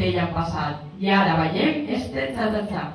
per ell han passat. I ara veiem este xa-xa-xa.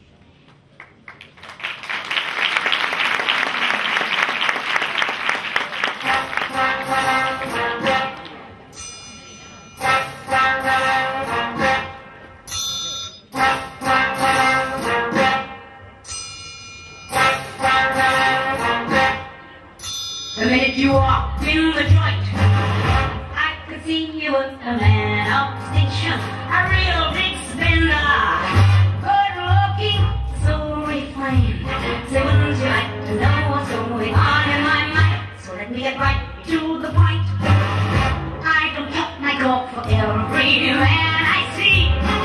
The minute you walked in the joint, I could see you was a man of distinction, a real big spender, good looking, so refined. Say, wouldn't you like to know what's going on in my mind? So let me get right to the point. I don't cut my coat for every man I see.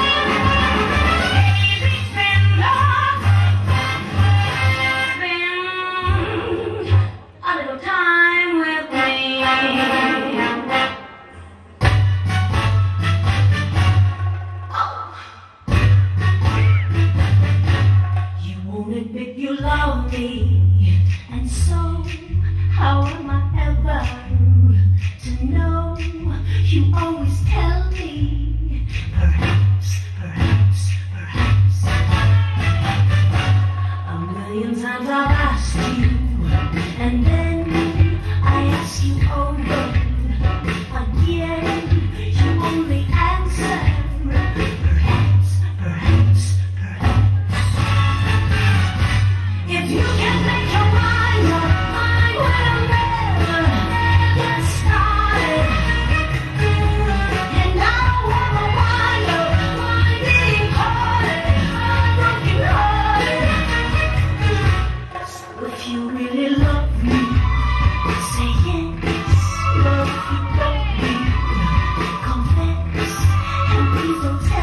Hey, big spender, spend a little time with me. Oh. You won't admit you love me, and so how am I ever to know? You always tell me, perhaps, perhaps, perhaps. A million times I've asked you, and then I ask you over again. You only answer, perhaps, perhaps, perhaps. If you can make your mind when I'm never get started. And I don't wanna wind up being broken hearted. So if you really love me, say yes. Love you, love me. Confess, and please don't tell